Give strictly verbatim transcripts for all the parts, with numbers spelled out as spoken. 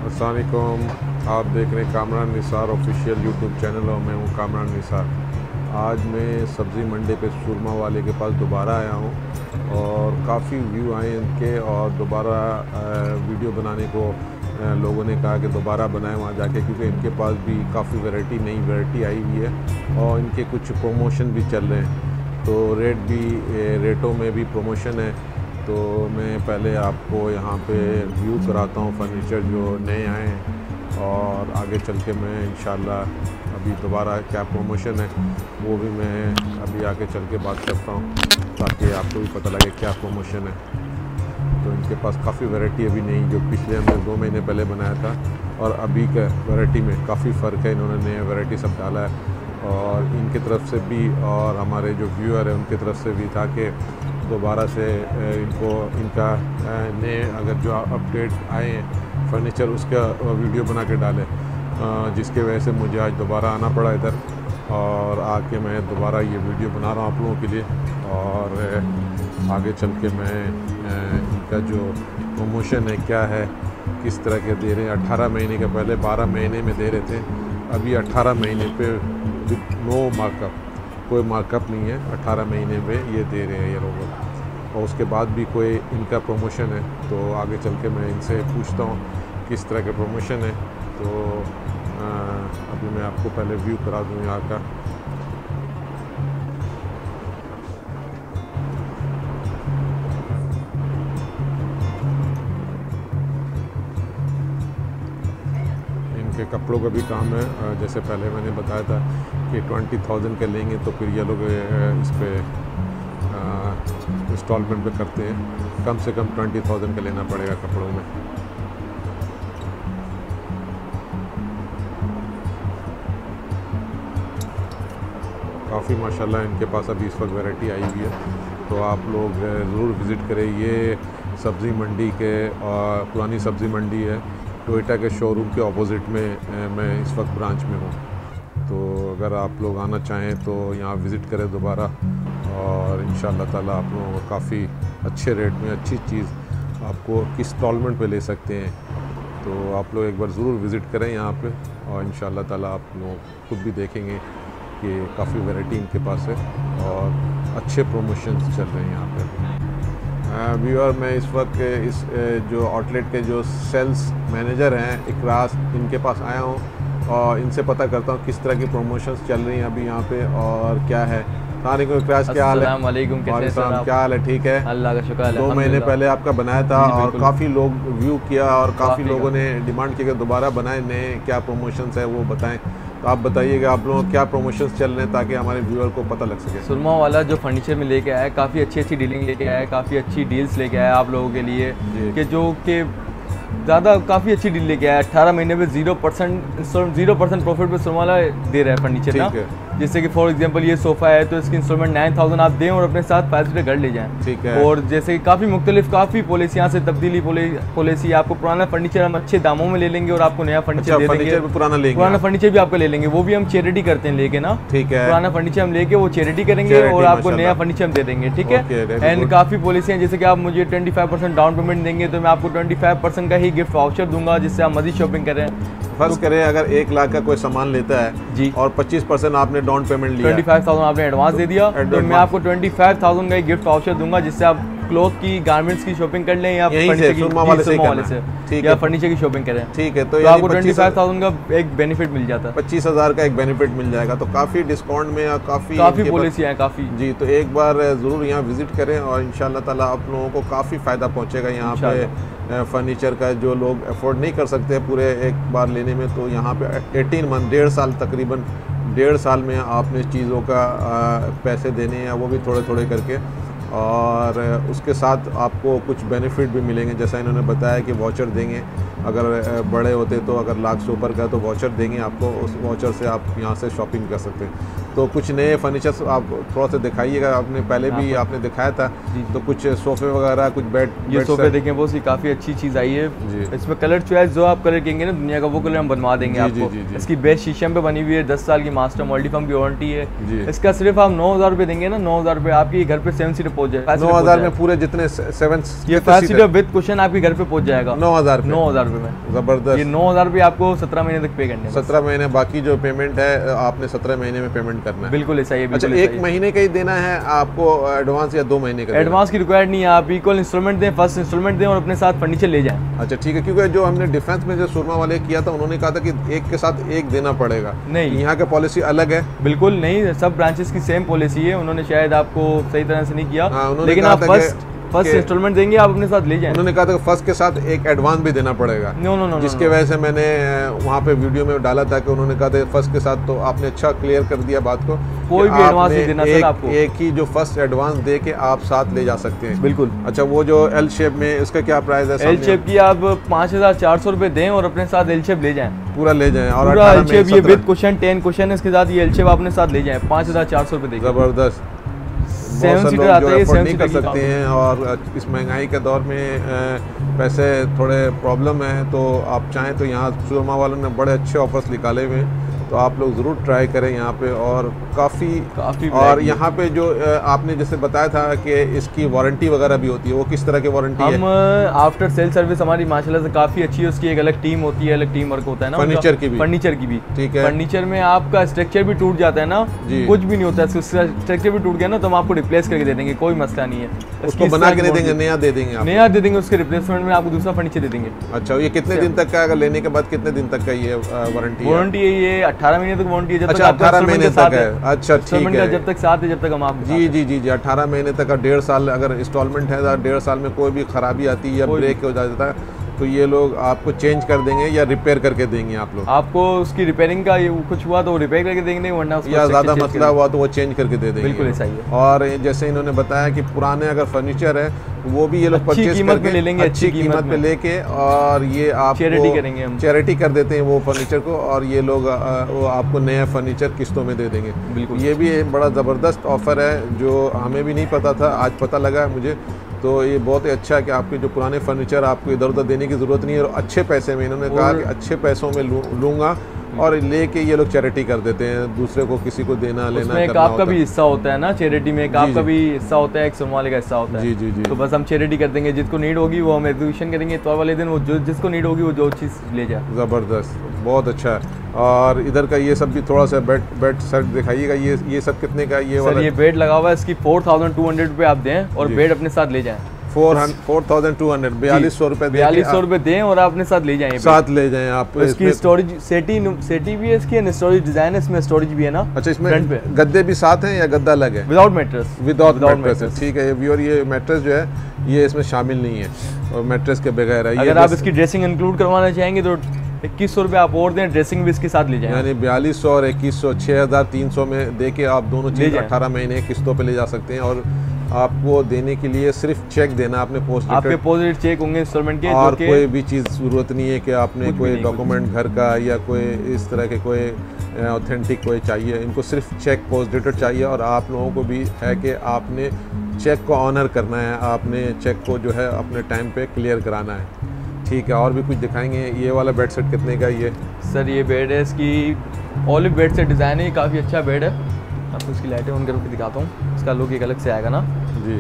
अस्सलाम वालेकुम। आप देख रहे हैं Kamran Nisar official YouTube channel और मैं हूँ कामरान निसार। आज मैं सब्ज़ी मंडी पे सुरमा वाले के पास दोबारा आया हूँ और काफ़ी व्यू आए इनके और दोबारा वीडियो बनाने को लोगों ने कहा कि दोबारा बनाएं वहाँ जाके, क्योंकि इनके पास भी काफ़ी वैरायटी नई वैरायटी आई हुई है और इनके कुछ प्रमोशन भी चल रहे हैं, तो रेट भी रेटों में भी प्रमोशन है। तो मैं पहले आपको यहाँ पे व्यू कराता हूँ फर्नीचर जो नए आए हैं और आगे चल के मैं इंशाल्लाह अभी दोबारा क्या प्रमोशन है वो भी मैं अभी आगे चल के बात करता हूँ, ताकि आपको भी पता लगे क्या प्रमोशन है। तो इनके पास काफ़ी वैरायटी अभी नहीं, जो पिछले हमने दो महीने पहले बनाया था और अभी का वैरायटी में काफ़ी फ़र्क है। इन्होंने नया वैरायटी सब डाला है और इनकी तरफ से भी और हमारे जो व्यूअर है उनकी तरफ से भी था कि दोबारा से इनको इनका नए अगर जो अपडेट आए हैं फर्नीचर उसका वीडियो बना के डालें, जिसके वजह से मुझे आज दोबारा आना पड़ा इधर और आके मैं दोबारा ये वीडियो बना रहा हूँ आप लोगों के लिए। और आगे चल के मैं इनका जो प्रमोशन है क्या है, किस तरह के दे रहे हैं। अट्ठारह महीने के पहले बारह महीने में दे रहे थे, अभी अट्ठारह महीने पे नो मार्कअप, कोई मार्कअप नहीं है, अट्ठारह महीने में ये दे रहे हैं ये लोग। और उसके बाद भी कोई इनका प्रमोशन है तो आगे चल के मैं इनसे पूछता हूँ किस तरह के प्रमोशन है। तो आ, अभी मैं आपको पहले व्यू करा दूँ यहाँ का। के कपड़ों का भी काम है, जैसे पहले मैंने बताया था कि ट्वेंटी थाउजेंड के लेंगे तो फिर ये लोग इस पे इंस्टॉलमेंट पे करते हैं, कम से कम ट्वेंटी थाउजेंड का लेना पड़ेगा कपड़ों में। काफ़ी माशाल्लाह इनके पास अभी इस वक्त वैरायटी आई हुई है, तो आप लोग ज़रूर विज़िट करें। ये सब्ज़ी मंडी के और पुरानी सब्ज़ी मंडी है, टोयोटा के शोरूम के ऑपोजिट में मैं इस वक्त ब्रांच में हूँ। तो अगर आप लोग आना चाहें तो यहाँ विज़िट करें दोबारा और इंशाअल्लाह ताला आप लोगों को काफ़ी अच्छे रेट में अच्छी चीज़ आपको इंस्टॉलमेंट पे ले सकते हैं। तो आप लोग एक बार ज़रूर विज़िट करें यहाँ पे और इंशाअल्लाह ताला आप लोग खुद भी देखेंगे कि काफ़ी वैरायटी इनके पास है और अच्छे प्रमोशंस चल रहे हैं यहाँ पे। व्यूअर मैं इस वक्त इस जो आउटलेट के जो सेल्स मैनेजर हैं इकरास, इनके पास आया हूँ और इनसे पता करता हूँ किस तरह की प्रमोशंस चल रही हैं अभी यहाँ पे और क्या है। सलामुअलैकुम इकरास, क्या हाल है? वालेकुम, कैसे हैं आप? क्या हाल है? ठीक है, अल्लाह का शुक्र है। दो महीने पहले आपका बनाया था और काफ़ी लोग व्यू किया और काफ़ी लोगों ने डिमांड की कि दोबारा बनाए, नए क्या प्रमोशंस है वो बताएं। तो आप बताइएगा आप लोगों क्या प्रमोशंस चल रहे हैं ताकि हमारे व्यूअर को पता लग सके। सुरमा वाला जो फर्नीचर में लेके आया है काफ़ी अच्छी अच्छी डीलिंग लेके आया है, काफ़ी अच्छी डील्स लेके आया है आप लोगों के लिए कि जो कि ज़्यादा काफ़ी अच्छी डील लेके आया है। अट्ठारह महीने में zero percent zero percent profit पे सुरमा वाला दे रहा है फर्नीचर ना। जैसे कि फॉर एग्जांपल ये सोफ़ा है तो इसकी इंस्टॉलमेंट नाइन थाउजेंड आप दें और अपने साथ फाइव सीटर घर ले जाएं। ठीक है। और जैसे कि काफ़ी मुख्तलिफ काफ़ी पॉलिसी यहाँ से तब्दीली पॉलिसी, आपको पुराना फर्नीचर हम अच्छे दामों में ले लेंगे और आपको नया फर्नीचर दे देंगे। पुराना लेंगे, पुराना फर्नीचर भी आपको ले लेंगे, वो भी हम चैरिटी करते हैं लेके ना। ठीक है। पुराना फर्नीचर हम लेके वो चैरिटी करेंगे और आपको नया फर्नीचर हम दे देंगे। ठीक है। एंड काफ़ी पॉलिसियाँ जैसे कि आप मुझे twenty five percent down payment देंगे तो मैं आपको ट्वेंटी फाइव परसेंट का ही गिफ्ट वाउचर दूंगा, जिससे आप मज़ीद शॉपिंग करें। फर्ज करें अगर एक लाख का कोई सामान लेता है जी और पच्चीस परसेंट आपने डाउन पेमेंट लिया, ट्वेंटी फाइव थाउजेंड आपने एडवांस दे दिया तो मैं आपको ट्वेंटी फाइव थाउजेंड का एक गिफ्ट वाउचर दूंगा, जिससे आप क्लॉथ की गारमेंट्स की शॉपिंग कर लें या फर्नीचर की वाले से, वाले से या फर्नीचर की शॉपिंग करें। ठीक है। तो, तो आपको ट्वेंटी फाइव थाउजेंड का एक बेनिफिट मिल जाता है, पच्चीस हजार का एक बेनिफिट मिल जाएगा। तो काफ़ी डिस्काउंट में काफ़ी काफ़ी पॉलिसियाँ हैं काफ़ी जी। तो एक बार ज़रूर यहाँ विजिट करें और इंशाल्लाह ताला आप लोगों को काफ़ी फ़ायदा पहुँचेगा यहाँ पे फर्नीचर का। जो लोग अफोर्ड नहीं कर सकते पूरे एक बार लेने में, तो यहाँ पे एटीन मंथ डेढ़ साल तकरीबन डेढ़ साल में आपने चीज़ों का पैसे देने हैं, वो भी थोड़े थोड़े करके, और उसके साथ आपको कुछ बेनिफिट भी मिलेंगे। जैसा इन्होंने बताया कि वाउचर देंगे, अगर बड़े होते तो अगर लाख से ऊपर का तो वाउचर देंगे आपको, उस वाउचर से आप यहाँ से शॉपिंग कर सकते हैं। तो कुछ नए फर्नीचर्स आप थोड़ा सा दिखाइएगा, आपने पहले भी आपने दिखाया था तो कुछ सोफ़े वगैरह कुछ बेड, ये सोफ़े देखें बहुत सी काफ़ी अच्छी चीज़ आई है जी। इसमें कलर चॉइस जो आप कलर कहेंगे ना दुनिया का वो कलर हम बनवा देंगे आपको। जी, जी, जी। इसकी बेस्ट शीशम पे बनी हुई है, दस साल की मास्टर मल्टीफर्म की वारंटी है। इसका सिर्फ आप नौ हज़ार रुपये देंगे ना, नौ हज़ार रुपये आपकी घर पे सेवन सीटर पहुंच जाएगा। नौ हजार में पूरे जितने सेवन ये फाइव सीटर विद कुशन आपके घर पे पहुंच जाएगा नौ हजार नौ हजार रुपए में। जबरदस्त। ये नौ हजार रुपये आपको सत्रह महीने तक पे करने हैं। सत्रह महीने, बाकी जो पेमेंट है आपने सत्रह महीने में पेमेंट करना है। बिल्कुल ऐसा ही है। अच्छा, एक महीने का ही देना है आपको एडवांस या दो महीने का? एडवांस की रिक्वायर्ड नहीं है, आप इक्वल इंस्टॉलमेंट दें, फर्स्ट इंस्टॉलमेंट दें और अपने साथ फर्नीचर ले जाएं। अच्छा ठीक है, क्योंकि जो हमने डिफेंस में जो सुरमा वाले किया था उन्होंने कहा था कि एक के साथ एक देना पड़ेगा। नहीं, यहाँ का पॉलिसी अलग है। बिल्कुल नहीं, सब ब्रांचेस की सेम पॉलिसी है। उन्होंने शायद आपको सही तरह से नहीं किया। हाँ, लेकिन आप फर्स्ट फर्स्ट इंस्टॉलमेंट देंगे, आप अपने साथ ले जाएं। उन्होंने कहा था फर्स्ट के साथ एक एडवांस भी देना पड़ेगा। नो नो नो, जिसके वजह से मैंने वहाँ पे वीडियो में डाला था कि उन्होंने कहा था फर्स्ट के साथ, तो आपने अच्छा क्लियर कर दिया बात को। कोई भी एडवांस नहीं देना सर आपको, एक ही जो फर्स्ट एडवांस दे के आप साथ ले जा सकते हैं। बिल्कुल। अच्छा, वो जो एल शेप में उसका क्या प्राइस है? एल शेप की आप पाँच हजार चार सौ रुपए दें और अपने साथ एल शेप ले जाएं, पूरा ले जाएं। और पूरा एल शेप ये विद कुशन टेन कुशन इसके साथ ये एल शेप अपने साथ ले जाएं, पाँच हजार चार सौ रुपए। जबरदस्त। सेवन सीटर आता है, सेवन नहीं कर सकते हैं और इस महंगाई के दौर में पैसे थोड़े प्रॉब्लम है, तो आप चाहें तो यहाँ सुरमा वालों ने बड़े अच्छे ऑफर्स निकाले हुए हैं, तो आप लोग ज़रूर ट्राई करें यहाँ पे। और काफ़ी काफ़ी और यहाँ पे जो आपने जैसे बताया था कि इसकी वारंटी वगैरह भी होती है, वो किस तरह की वारंटी है? हम आफ्टर सेल सर्विस हमारी माशाल्लाह से काफ़ी अच्छी है, उसकी एक अलग टीम होती है, अलग टीम वर्क होता है ना फर्नीचर की भी। फर्नीचर की भी ठीक है। फर्नीचर में आपका स्ट्रक्चर भी टूट जाता है ना, कुछ भी नहीं होता है, स्ट्रक्चर भी टूट गया ना तो हम आपको रिप्लेस करके दे देंगे, कोई मसला नहीं है। उसको बना के दे देंगे, नया दे देंगे? नया दे देंगे, उसके रिप्लेसमेंट में आपको दूसरा फर्नीचर दे देंगे। अच्छा, ये कितने दिन तक का, अगर लेने के बाद कितने दिन तक का ये वारंटी है? वारंटी है ये अठारह महीने तक वारंटी है। जब अच्छा, अठारह महीने तक है। अच्छा ठीक है, जब तक साथ है, जब तक हम आप जी जी जी जी अठारह महीने तक का, डेढ़ साल अगर इंस्टॉलमेंट है, डेढ़ साल में कोई भी खराबी आती है या ब्रेक हो जाता है तो ये लोग आपको चेंज कर देंगे या रिपेयर करके देंगे आप लोग? आपको उसकी रिपेयरिंग का ये कुछ हुआ तो वो रिपेयर करके देंगे, वरना या ज़्यादा मसला हुआ तो वो चेंज करके दे देंगे। बिल्कुल ऐसा ही है। और जैसे इन्होंने बताया कि पुराने अगर फर्नीचर है वो भी ये लोग परचेज करके ले लेंगे, अच्छी कीमत पे लेके, और ये आप चैरिटी करेंगे, हम चैरिटी कर देते हैं वो फर्नीचर को, और ये लोग वो आपको नया फर्नीचर किस्तों में दे देंगे। बिल्कुल, ये भी एक बड़ा ज़बरदस्त ऑफ़र है जो हमें भी नहीं पता था, आज पता लगा मुझे। तो ये बहुत ही अच्छा है कि आपके जो पुराने फर्नीचर आपको इधर उधर देने की ज़रूरत नहीं है, और अच्छे पैसे में इन्होंने कहा कि अच्छे पैसों में लूँगा, और लेके ये लोग चैरिटी कर देते हैं, दूसरे को किसी को देना लेना करना एक आपका भी हिस्सा होता है ना चैरिटी में, एक आपका भी हिस्सा होता है, एक सुरमा वाले का हिस्सा होता है। जी जी जी। तो बस हम चैरिटी कर देंगे, जिसको नीड होगी वो हम एग्जीबिशन करेंगे, तो वाले दिन वो जो जिसको नीड होगी वो जो चीज़ ले जाए। ज़बरदस्त, बहुत अच्छा है। और इधर का ये सब भी थोड़ा सा बेड बेड सेट दिखाइएगा, ये ये सब कितने का? ये वाला ये बेड लगा हुआ है, इसकी फोर थाउजेंड टू हंड्रेड रुपये आप दें और बेड अपने साथ ले जाएँ। Four four thousand two hundred बयालीस सौ रुपए बयालीस सौ रुपए दें और आप अपने साथ ले जाएं, साथ ले जाएं आप। इसकी स्टोरेज सेटी सेटी भी है इसकी, स्टोरेज डिजाइन है इसमें, स्टोरेज भी है ना। अच्छा, इसमें पे गद्दे भी साथ हैं या गद्दा अलग है? Without mattress. विदाउट मैट्रेस, ठीक है। व्यूअर ये मैट्रेस जो है ये इसमें शामिल नहीं है, और मैट्रेस के बगैर है। अगर आप इसकी ड्रेसिंग इंक्लूड करवाना चाहेंगे तो इक्कीस सौ रुपये आप और दें, ड्रेसिंग भी इसके साथ ले जाएं। यानी बयालीस सौ और इक्कीस सौ, छः हज़ार तीन सौ में दे के आप दोनों चीज़ अठारह महीने किस्तों पे ले जा सकते हैं। और आपको देने के लिए सिर्फ चेक देना, आपने पोस्ट आपके पोस्ट चेक होंगे इंस्टॉलमेंट के, और कोई भी चीज़ ज़रूरत नहीं है कि आपने कोई डॉक्यूमेंट घर का या कोई इस तरह के कोई ऑथेंटिक कोई चाहिए। इनको सिर्फ चेक पोस्ट डेटेड चाहिए, और आप लोगों को भी है कि आपने चेक को ऑनर करना है, आपने चेक को जो है अपने टाइम पे क्लियर कराना है। ठीक है, और भी कुछ दिखाएंगे। ये वाला बेड सेट कितने का? ये सर ये बेड है, इसकी ऑलिव बेड सेट डिज़ाइन है, काफ़ी अच्छा बेड है। आपको इसकी लाइटें ऑन करके दिखाता हूँ, इसका लुक एक अलग से आएगा ना जी।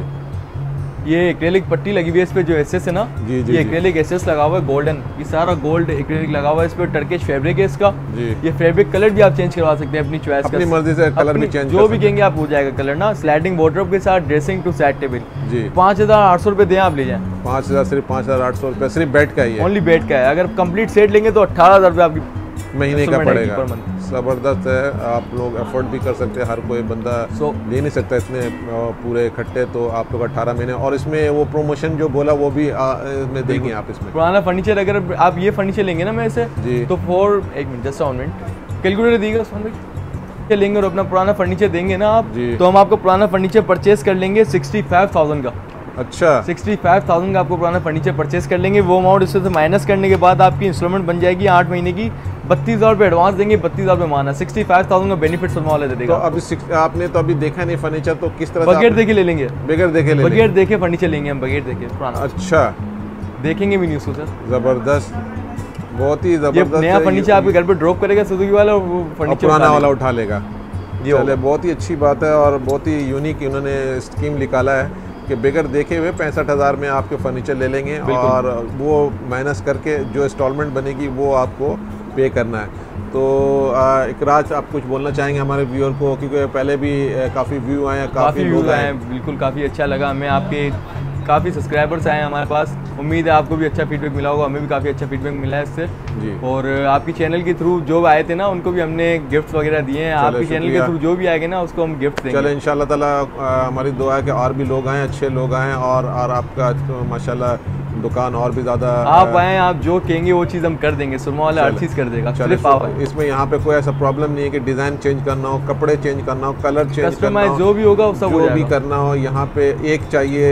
ये एक्रेलिक पट्टी लगी हुई है इस पे, जो एसएस है ना जी, जी, ये एक्रेलिक एसएस लगा हुआ है गोल्डन, ये सारा गोल्ड एक्रेलिक लगा हुआ है। इस पे टर्किश फैब्रिक है इसका जी। ये फैब्रिक कलर भी आप चेंज करवा सकते हैं अपनी चॉइस का, अपनी मर्जी से कलर भी चेंज जो भी कहेंगे आप हो जाएगा कलर ना। स्लाइडिंग वार्डरोब के साथ ड्रेसिंग टू सेट टेबल जी। पाँच हजार आठ सौ रुपये दें आप ले जाएं। पाँच हजार सिर्फ पाँच हजार आठ सौ रुपये सिर्फ बेड का ही है, ओनली बेड का है। अगर कंप्लीट सेट लेंगे तो अठारह हजार रुपये आपकी महीने का पड़ेगा। ज़बरदस्त है, आप लोग अफोर्ड भी कर सकते हैं, हर कोई बंदा so, ले नहीं सकता इतने पूरे इकट्ठे, तो आप लोग अठारह महीने। और इसमें वो प्रमोशन जो बोला वो भी आ, में देंगे आप इसमें। पुराना फर्नीचर अगर आप ये फर्नीचर लेंगे ना मैं इसे जी, तो फोर एक minute just one minute calculator दीजिएगा सोहन भाई, लेंगे और अपना पुराना फर्नीचर देंगे ना आप, तो हम आपको पुराना फर्नीचर परचेज कर लेंगे सिक्सटी फाइव थाउजेंड का। अच्छा, सिक्सटी फाइव थाउजेंड का आपको पुराना फर्नीचर परचेज कर लेंगे। वो अमाउंट इससे माइनस करने के बाद आपकी इंस्टॉलमेंट बन जाएगी आठ महीने की, बत्तीस हज़ार रुपये एडवांस देंगे, बत्तीस हज़ार रुपये माना, सिक्सटी फाइव थाउजेंड का बेनिफिट सुरमा वाले दे देगा। तो अभी आपने तो अभी देखा नहीं फर्नीचर, तो किस तरह बगैर देखे ले लेंगे? बगैर देखे ले बगैर देखे फर्नीचर लेंगे हम, बगैर देखे पुराना। अच्छा, देखेंगे भी नहीं उसको सर। ज़बरदस्त, बहुत ही ज़बरदस्त। नया फर्नीचर आपके घर पे ड्रॉप करेगा सुजुकी वाला, वो फर्नीचर पुराना वाला उठा लेगा। चले, बहुत ही अच्छी बात है और बहुत ही यूनिक इन्होंने स्कीम निकाला है कि बगैर देखे हुए पैंसठ हज़ार में आपके फर्नीचर ले लेंगे और वो माइनस करके जो इंस्टॉलमेंट बनेगी वो आपको पे करना है। तो इकराज, आप कुछ बोलना चाहेंगे हमारे व्यूअर को, क्योंकि पहले भी काफ़ी व्यू आए हैं, काफ़ी लोग आए हैं। बिल्कुल, काफ़ी अच्छा लगा हमें, आपके काफ़ी सब्सक्राइबर्स आए हैं हमारे पास। उम्मीद है आपको भी अच्छा फीडबैक मिला होगा, हमें भी काफ़ी अच्छा फीडबैक मिला है इससे जी। और आपकी चैनल के थ्रू जो आए थे ना उनको भी हमने गिफ्ट्स वगैरह दिए हैं। आपकी चैनल के थ्रू जो भी आएंगे ना उसको हम गिफ्ट देंगे। चलो इंशाल्लाह ताला हमारी दुआ है कि और भी लोग आएँ, अच्छे लोग आएँ और और आपका तो माशाल्लाह दुकान और भी ज़्यादा आप आएँ, आप जो कहेंगे वो चीज़ हम कर देंगे। सुरमा वाला हर चीज़ कर देगा। चलो, इसमें यहाँ पे कोई ऐसा प्रॉब्लम नहीं है कि डिज़ाइन चेंज करना हो, कपड़े चेंज करना हो, कलर चेंज करना हो, जो भी होगा वो सब जो भी करना हो। यहाँ पे एक चाहिए,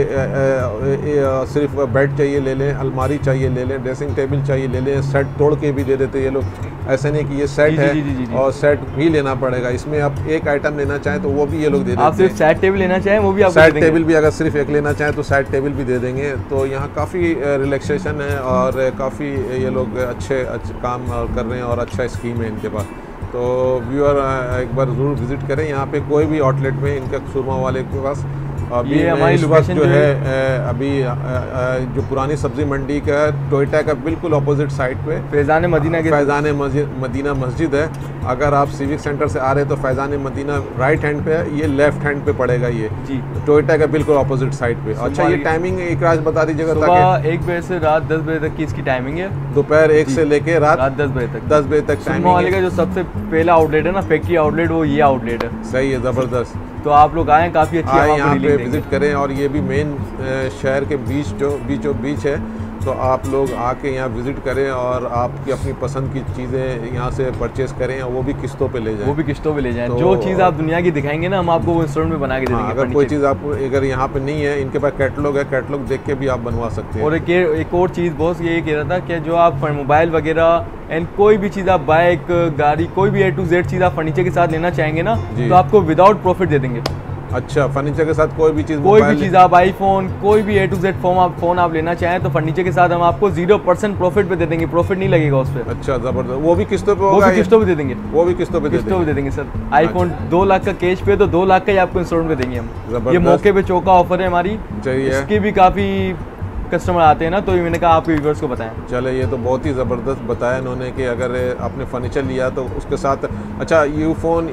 सिर्फ बेड चाहिए ले लें, अलमारी चाहिए ले लें, ड्रेसिंग टेबल चाहिए ले लें, सेट तोड़ के भी दे देते ये लोग। ऐसा नहीं कि ये सेट है जी, जी, जी, जी, और सेट भी लेना पड़ेगा। इसमें आप एक आइटम लेना चाहें तो वो भी ये लोग दे देते हैं। आप सिर्फ सेट टेबल लेना चाहें वो भी आपको सेट टेबल भी अगर सिर्फ एक लेना चाहें तो सेट टेबल भी दे देंगे। तो यहाँ काफ़ी रिलैक्सेशन है और काफ़ी ये लोग अच्छे अच्छे काम कर रहे हैं और अच्छा स्कीम है इनके पास। तो व्यूअर एक बार ज़रूर विज़िट करें यहाँ पे कोई भी आउटलेट में इनका सुरमा वाले के पास। अभी ये हमारी लोकेशन जो है अभी जो पुरानी सब्जी मंडी का टोयोटा का बिल्कुल अपोजिट साइड पे फैज़ान मदीना के फैज़ान मदीना मस्जिद है। अगर आप सिविक सेंटर से आ रहे हैं तो फैज़ान मदीना राइट हैंड पे है, ये लेफ्ट हैंड पे पड़ेगा ये जी, टोयोटा का बिल्कुल अपोजिट साइड पे। अच्छा, ये टाइमिंग इकराज बता दीजिएगा। ताकि एक बजे से रात दस बजे तक की इसकी टाइमिंग है। दोपहर एक से लेके रात रात दस बजे तक दस बजे तक टाइमिंग वाले का जो सबसे पहला आउटलेट है ना, फैक्ट्री आउटलेट, वो ये आउटलेट है। सही है, ज़बरदस्त। तो आप लोग आएँ, काफ़ी अच्छी आए यहाँ पे विज़िट करें। और ये भी मेन शहर के बीच जो बीचों बीच है, तो आप लोग आके यहाँ विज़िट करें और आपकी अपनी पसंद की चीज़ें यहाँ से परचेस करें और वो भी किस्तों पे ले जाएं। वो भी किस्तों पे ले जाएं। तो जो चीज़ आप दुनिया की दिखाएंगे ना, हम आपको वो इंस्टॉलमेंट में बना के दे देंगे। अगर कोई चीज़ आप अगर यहाँ पे नहीं है, इनके पास कैटलॉग है, कैटलॉग देख के भी आप बनवा सकते हैं। और एक एक और चीज़ बॉस ये कह रहा था कि जो आप मोबाइल वगैरह एंड कोई भी चीज़ आप बाइक, गाड़ी, कोई भी ए टू जेड चीज़ आप फर्नीचर के साथ लेना चाहेंगे ना, तो आपको विदाउट प्रॉफिट दे देंगे। अच्छा, फर्नीचर के साथ कोई भी चीज़ कोई भी चीज़ आप आईफोन, कोई भी ए टू जेड फोन आप फोन आप लेना चाहें तो फर्नीचर के साथ हम आपको जीरो परसेंट प्रॉफिट पे दे देंगे। प्रॉफिट नहीं लगेगा उस पर। अच्छा, जबरदस्त। वो भी किस्तों पे होगा? वो भी किस्तों पे दे देंगे। वो भी किस्तों पे किस्तों पे दे देंगे सर। आईफोन दो लाख का कैश पे तो दो लाख का ही आपको इंस्टॉलमेंट पे देंगे हम। ये मौके पे चौका ऑफर है हमारी, इसकी भी काफ़ी कस्टमर आते हैं ना, तो मैंने कहा आपके व्यूअर्स को बताएं। चले, ये तो बहुत ही ज़बरदस्त बताया इन्होंने कि अगर आपने फर्नीचर लिया तो उसके साथ अच्छा यू फ़ोन,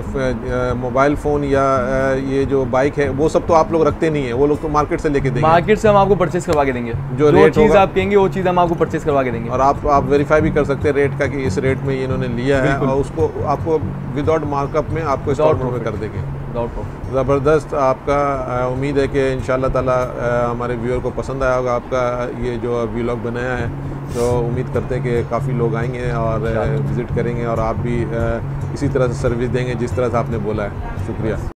मोबाइल फ़ोन या ये जो बाइक है वो सब तो आप लोग रखते नहीं है, वो लोग तो मार्केट से लेके देंगे। मार्केट से हम आपको परचेस करवा के देंगे। जो, जो चीज़ आप कहेंगे वो चीज़ हम आपको परचेस करवा के देंगे। और आप आप वेरीफाई भी कर सकते हैं रेट का कि इस रेट में इन्होंने लिया है, और उसको आपको विदाउट मार्कअप में आपको इंस्टॉलमेंट में कर देंगे। ज़बरदस्त। आपका उम्मीद है कि इंशाल्लाह ताला हमारे व्यूअर को पसंद आया होगा आपका ये जो व्लॉग बनाया है। तो उम्मीद करते हैं कि काफ़ी लोग आएंगे और विज़िट करेंगे और आप भी इसी तरह से सर्विस देंगे जिस तरह से आपने बोला है। शुक्रिया।